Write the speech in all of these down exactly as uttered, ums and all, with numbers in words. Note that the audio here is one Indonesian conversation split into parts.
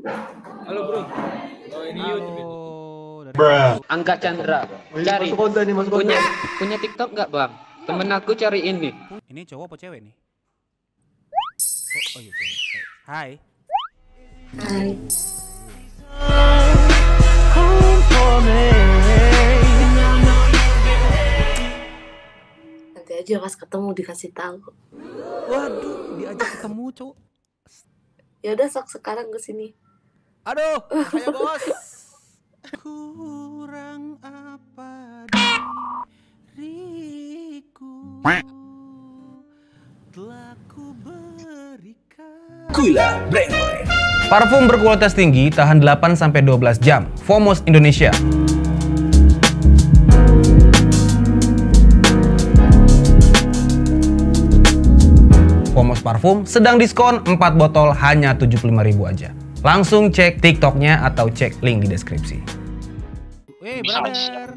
Halo bro. Oh ini YouTube. Bruh. Angga Chandra. Cari. Masuk konten nih, masuk konten. Punya punya TikTok nggak bang? Temen aku cariin nih. Ini cowok apa cewek nih? Oh, oh iya cewek. Hai. Hai. Nanti aja pas ketemu dikasih tahu. Waduh, diajak ketemu cowok. Ya udah sok sekarang ke sini. Aduh, saya bos. Kurang apa diriku telah ku berikan. Gula Brewoy. Parfum berkualitas tinggi tahan delapan sampai dua belas jam. Fomos Indonesia. Fomos parfum sedang diskon empat botol hanya tujuh puluh lima ribu aja. Langsung cek TikToknya atau cek link di deskripsi. Weh, brother.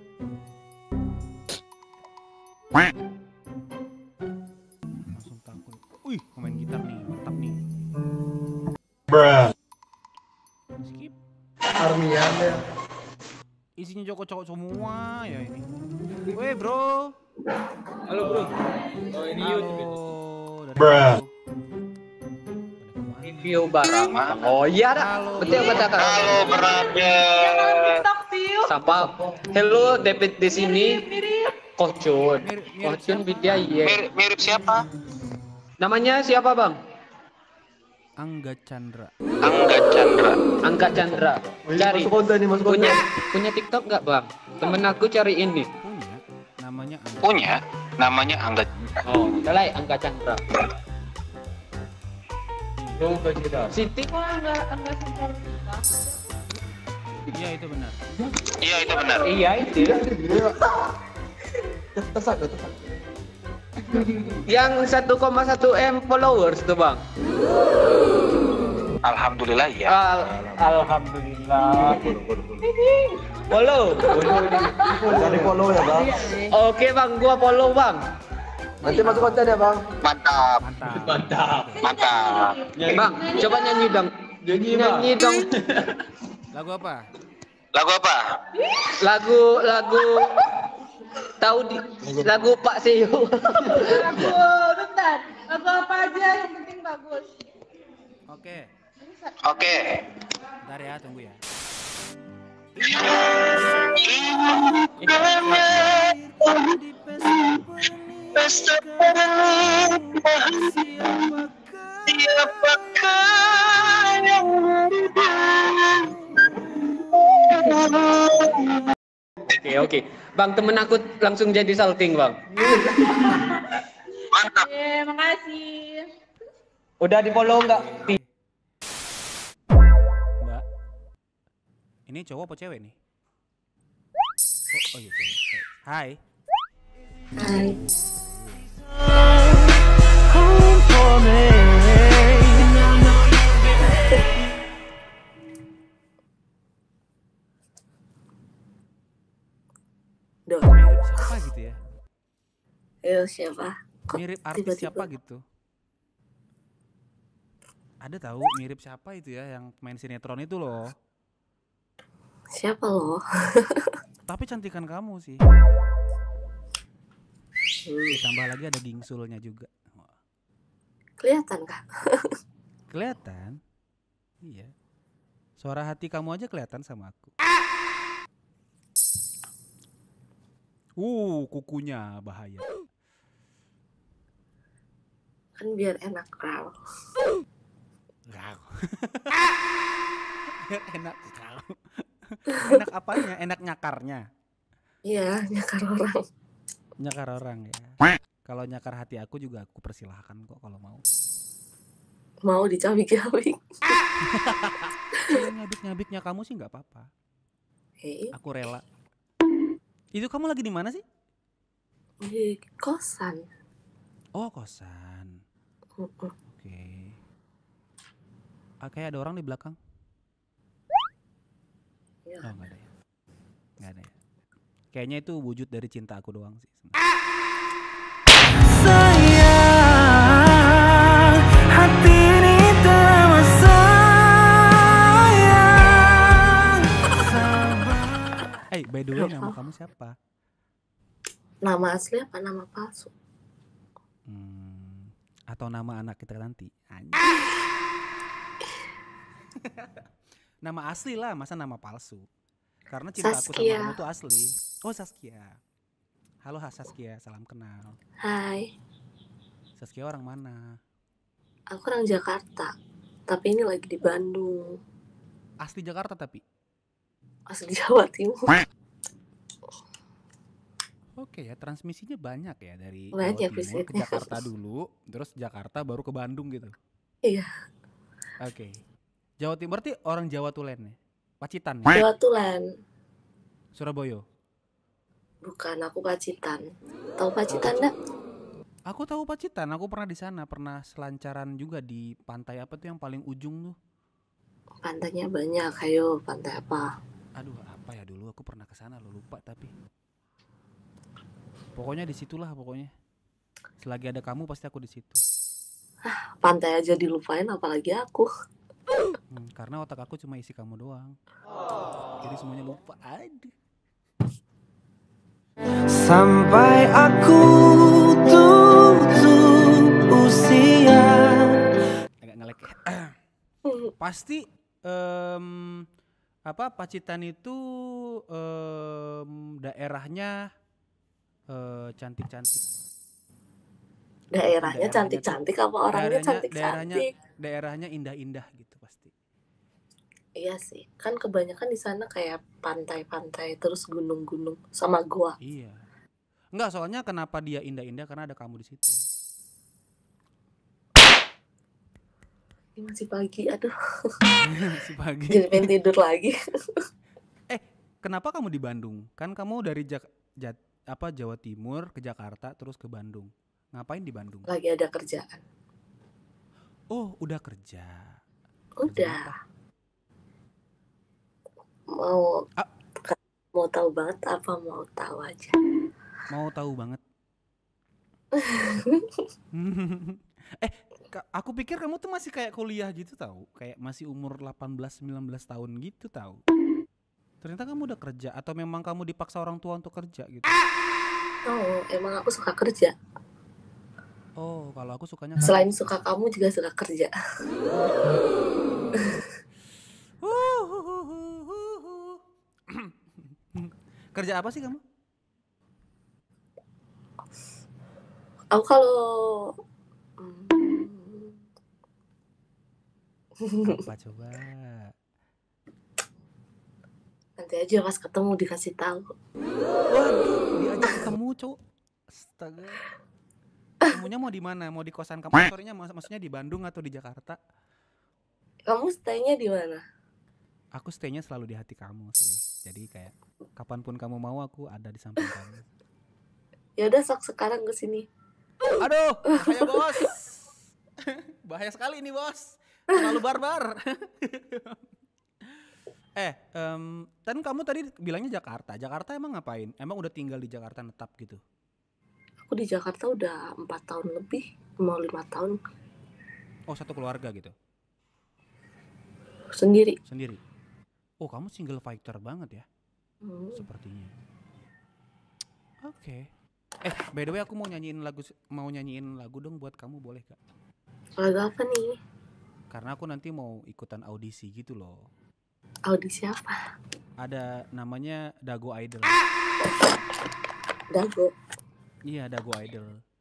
Langsung takut. Wih, main gitar nih, mantap nih. Bruh. Skip. Armian ya. Isinya cowok-cowok semua ya ini. Weh, bro. Halo bro. Oh ini YouTube. Halo. Dari Bruh. Review barang. Oh iya dah. Betul betul kak. Halo brother. Sapa? Hello David di sini. Kocun. Kocun Vidya iya. Mirip, mirip siapa? Namanya siapa bang? Angga Chandra. Angga Chandra. Angga Chandra. Cari. Masuk konten nih, masuk konten. Punya punya TikTok nggak bang? Temen aku cariin nih. Punya. Namanya Angga. Punya. Namanya Angga. Oh, mulai Angga Chandra. Siti mana? Angga Chandra. Iya itu benar. Iya itu benar. Iya itu. Tersangka, tersangka. Yang satu koma satu M followers tuh bang. Alhamdulillah ya. Al Alhamdulillah. Follow. Dari follow ya bang. Oke bang, gua follow bang. Nanti masuk konten ya bang. Mantap. Mantap. Mantap. Mantap. Bang, coba nyanyi dong. Nyanyi bang. Nyanyi dong. Lagu apa? Lagu apa? Lagu lagu tahu di lagu Pak Seo. Lagu bentar, lagu apa aja yang penting bagus. Oke. Oke. Bentar ya, tunggu ya. Pesta pernikahan. Siapakah yang Oke oke. Bang, temen aku langsung jadi salting bang. mantap? Eh, makasih. Udah di follow nggak? Mbak. Ini cowok apa cewek nih? Oh, oh iya cewek. Hai. Hai. Duh, Mirip siapa gitu ya? ayo siapa? Kok Mirip artis tiba-tiba? siapa gitu? Ada tahu mirip siapa itu ya yang main sinetron itu loh. Siapa lo? Tapi cantikan kamu sih. Hmm, Ditambah lagi ada gingsulnya juga. Wah, kelihatan kah? kelihatan? Iya. Suara hati kamu aja kelihatan sama aku. Uh, kukunya bahaya. Kan biar enak raw. Rau. Biar enak rau. Enak apanya? Enak nyakarnya. Iya, nyakar orang. Nyakar orang ya. Kalau nyakar hati aku juga aku persilahkan kok kalau mau. Mau dicabik-cabik. Kalau nyabik-nyabiknya kamu sih nggak apa-apa. Hei, Aku rela. Itu kamu lagi di mana sih? di kosan. Oh, kosan. Mm-mm. Oke. Ah, kayak ada orang di belakang. Ya. Oh, nggak ada ya. Nggak ada ya. Kayaknya itu wujud dari cinta aku doang sih. Sayang, hati ini tak masalah. kamu siapa? Nama asli apa nama palsu? Hmm, atau nama anak kita nanti? Anjing. Nama asli lah, masa nama palsu? Karena cinta aku sama Saskia. kamu tuh asli. Oh Saskia. Halo ha, Saskia, salam kenal. Hai, Saskia orang mana? aku orang Jakarta, tapi ini lagi di Bandung, Asli Jakarta tapi. asli Jawa Timur. Oke ya, transmisinya banyak ya dari Banyak Jawa Timur ke visitnya. Jakarta dulu, terus Jakarta baru ke Bandung gitu. Iya, Oke. Jawa Timur berarti orang Jawa Tulen ya? Pacitan ya? Jawa Tulen. Surabaya. Bukan, aku Pacitan. Tahu Pacitan enggak? Aku tahu Pacitan, aku pernah di sana, pernah selancaran juga di pantai apa tuh yang paling ujung tuh. Pantainya banyak, ayo pantai apa? Aduh, apa ya dulu aku pernah ke sana lo lupa tapi. Pokoknya disitulah pokoknya. Selagi ada kamu pasti aku di situ. Pantai aja dilupain, apalagi aku. Hmm, karena otak aku cuma isi kamu doang. Jadi semuanya lupa. Aduh. Sampai aku tutup usia. Agak ngelek. Pasti em, apa Pacitan itu em, daerahnya eh, cantik-cantik. Daerahnya Daerahnya cantik-cantik apa orangnya daerahnya daerahnya cantik-cantik? daerahnya indah-indah gitu pasti. Iya sih, kan kebanyakan di sana kayak pantai-pantai terus gunung-gunung sama gua. Iya. Enggak, soalnya kenapa dia indah-indah karena ada kamu di situ. Ini masih pagi, aduh. Si pagi. Jadi pengen tidur lagi. Eh, kenapa kamu di Bandung? Kan kamu dari Jak Jat apa Jawa Timur ke Jakarta terus ke Bandung. Ngapain di Bandung? Lagi ada kerjaan. Oh, udah kerja. Kerja Udah. apa? Mau Ah. mau tahu banget apa mau tahu aja? Mau tahu banget. eh, ka- aku pikir kamu tuh masih kayak kuliah gitu tahu, kayak masih umur delapan belas sembilan belas tahun gitu tahu. Ternyata kamu udah kerja atau memang kamu dipaksa orang tua untuk kerja gitu? Oh, emang aku suka kerja. Oh, kalau aku sukanya Selain suka kamu juga suka kerja. Kerja apa sih kamu? Aku kalau hmm, Apa coba? nanti aja pas ketemu dikasih tahu. Waduh, diajak ketemu, Cuk. Astaga. Ketemunya mau di mana? Mau di kosan kamu? Sorenya mak- maksudnya di Bandung atau di Jakarta? Kamu stay-nya di mana? Aku stay-nya selalu di hati kamu sih. Jadi kayak kapanpun kamu mau aku ada di samping kamu. Ya udah sok sekarang ke sini. Aduh, bahaya bos. Bahaya sekali ini bos. Terlalu barbar. eh, em, kan kamu tadi bilangnya Jakarta. Jakarta emang ngapain? Emang udah tinggal di Jakarta netap gitu? Aku di Jakarta udah empat tahun lebih, mau lima tahun Oh, satu keluarga gitu? sendiri. Sendiri? Oh, kamu single fighter banget ya? Hmm. Sepertinya. Oke. Eh, by the way aku mau nyanyiin lagu mau nyanyiin lagu dong buat kamu, boleh gak? Lagu apa nih? Karena aku nanti mau ikutan audisi gitu loh. Audisi apa? Ada namanya Dago Idol. Dago. Iya, Dago Idol.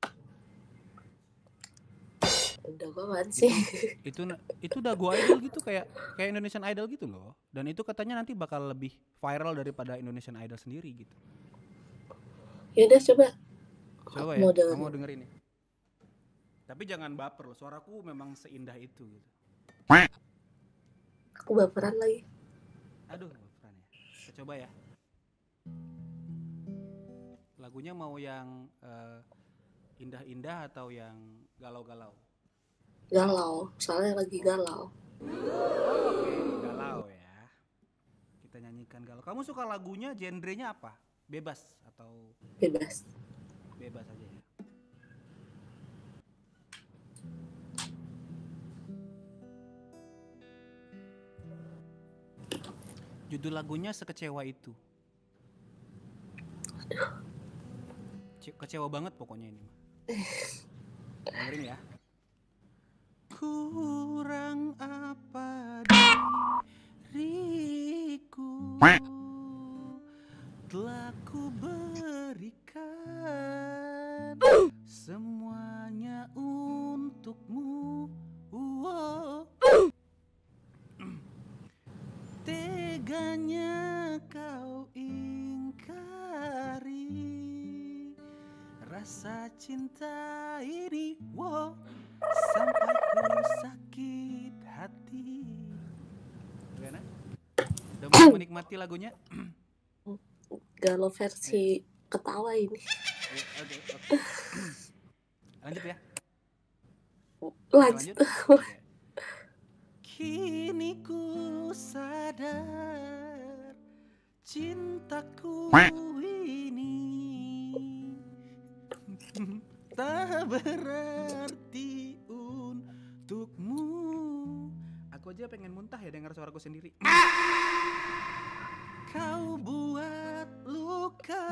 Dago apaan sih? Itu na- itu Dago Idol gitu kayak kayak Indonesian Idol gitu loh. Dan itu katanya nanti bakal lebih viral daripada Indonesian Idol sendiri gitu. Ya udah coba. Coba ya, Mau dengerin. kamu dengerin ya. Tapi jangan baper loh, suaraku memang seindah itu gitu. Aku baperan lagi. Aduh, baperan ya. Kita coba ya. Lagunya mau yang eh, indah-indah atau yang galau-galau? Galau, soalnya lagi galau. Oke, galau ya. Kita nyanyikan galau. Kamu suka lagunya genrenya apa? Bebas atau Bebas. bebas aja ya? Judul lagunya Sekecewa Itu. Ce- Kecewa banget pokoknya ini. Dengerin ya. Kurang apa diriku telah ku berikan semuanya untukmu. Wow. Teganya kau ingkari rasa cinta ini, wow, sampai ku sakit hati. Gimana? Udah mau menikmati lagunya? Galau versi ketawa ini. Oke, oke. Lanjut ya. Lanjut. Oke. Kini ku sadar cintaku ini tak berarti untukmu. Aku aja pengen muntah ya dengar suaraku sendiri. Kau buat luka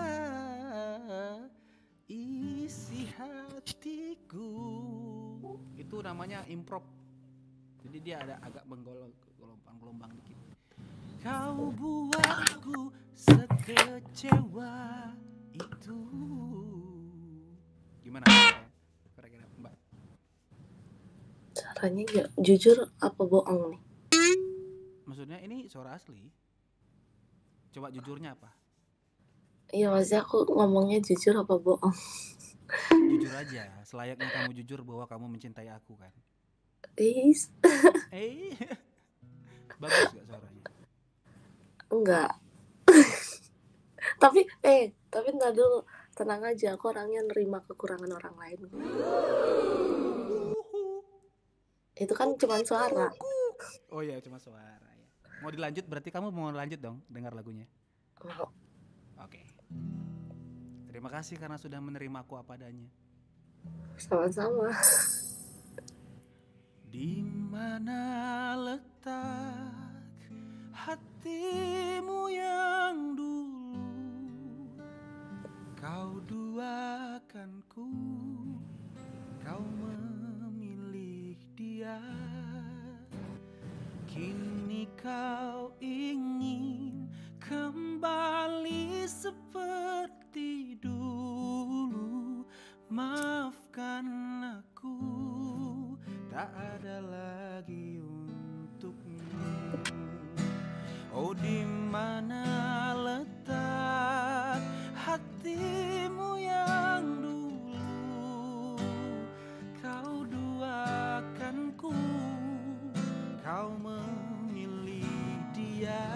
isi hatiku. Itu namanya improv. Jadi dia ada agak menggelombang-gelombang dikit. Kau buatku sekecewa itu. Gimana? Kira-kira Mbak? Caranya ya jujur apa bohong nih? Maksudnya ini suara asli. Coba jujurnya apa? Iya maksudnya aku ngomongnya jujur apa bohong? Jujur aja, selayaknya kamu jujur bahwa kamu mencintai aku kan. Is. Eh, bagus gak suaranya? Enggak. Tapi eh tapi enggak dulu, tenang aja, aku orangnya nerima kekurangan orang lain. Itu kan cuma suara. Oh iya cuma suara ya. Mau dilanjut berarti kamu mau lanjut dong dengar lagunya. Mau. Oke. Terima kasih karena sudah menerima aku apa adanya. Sama-sama. Di mana letak hatimu yang dulu kau duakanku, kau memilih dia. Kini kau ingin kembali seperti dulu. Maafkan aku, tak ada lagi untukmu. Oh, di mana letak hatimu yang dulu kau duakanku, kau memilih dia.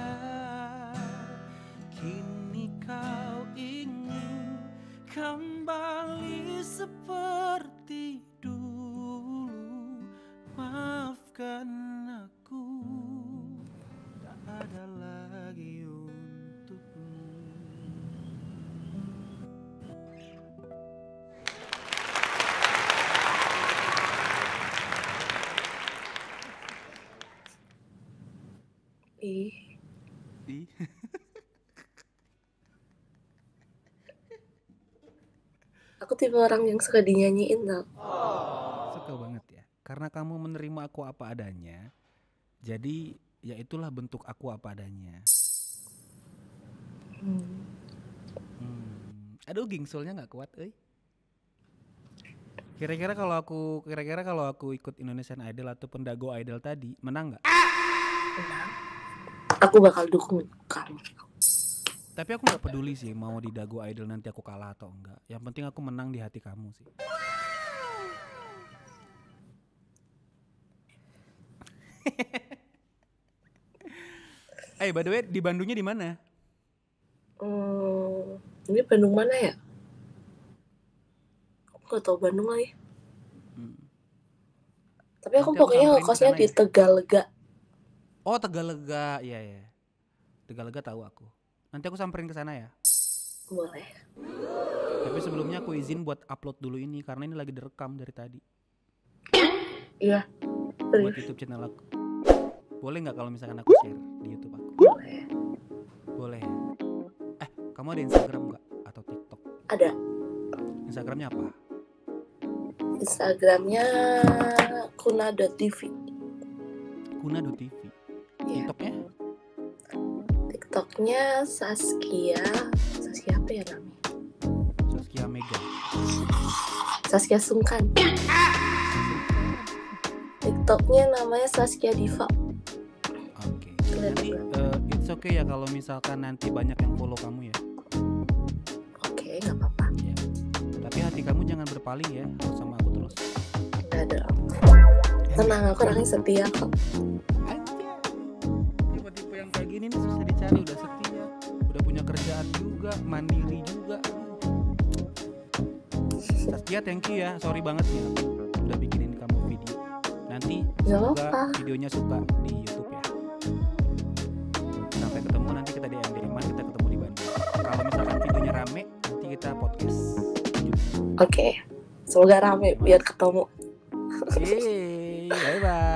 Kini kau ingin kembali seperti dulu. Maafkan aku, tak ada lagi untukmu. Ih. Ih. Aku tipe orang yang suka dinyanyiin tau. Suka banget ya. Karena kamu menerima aku apa adanya. Jadi ya itulah bentuk aku apa adanya. Hmm. Hmm. Aduh gingsulnya nggak kuat, euy. Kira-kira kalau aku kira-kira kalau aku ikut Indonesian Idol ataupun Dago Idol tadi, menang nggak? Menang. Aku bakal dukung kamu. Tapi aku nggak peduli sih mau di Dago Idol nanti aku kalah atau enggak. Yang penting aku menang di hati kamu sih. Eh, hey, by the way, di Bandungnya di mana? Hmm, ini Bandung mana ya? Aku nggak tahu Bandung lagi. Hmm. Tapi aku Nanti aku pokoknya samperin ngekosnya kesana di ya. Tegalega. Oh, Tegalega, iya ya. Tegalega tahu aku. Nanti aku samperin ke sana ya. Boleh. Tapi sebelumnya aku izin buat upload dulu ini karena ini lagi direkam dari tadi. Iya. Buat YouTube channel aku. Boleh nggak kalau misalkan aku share di YouTube aku? Boleh. Boleh ya. Eh, kamu ada Instagram nggak atau TikTok? Ada. Instagramnya apa? Instagramnya kuna.tv. Kuna.tv. Iya. TikToknya? TikToknya Saskia. Saskia apa ya namanya? Saskia Mega. Saskia Sungkan. TikToknya namanya Saskia Diva. Oke. Nanti uh, it's okay ya kalau misalkan nanti banyak yang follow kamu ya. Oke, nggak apa-apa. Ya. Tapi hati kamu jangan berpaling ya, harus sama aku terus. Nggak ada. Tenang, aku orangnya setia kok. Anjay. Tipe-tipe yang kayak gini nih susah dicari, udah setia, udah punya kerjaan juga, mandiri juga. Saskia, thank you ya, sorry banget ya udah bikinin kamu video. Nanti Nggak semoga apa-apa. videonya suka di YouTube ya. Sampai ketemu nanti kita D M D M-an, kita ketemu di Bandung. Kalau misalkan videonya rame, nanti kita podcast. Oke, semoga rame biar ketemu. Yeay, bye bye.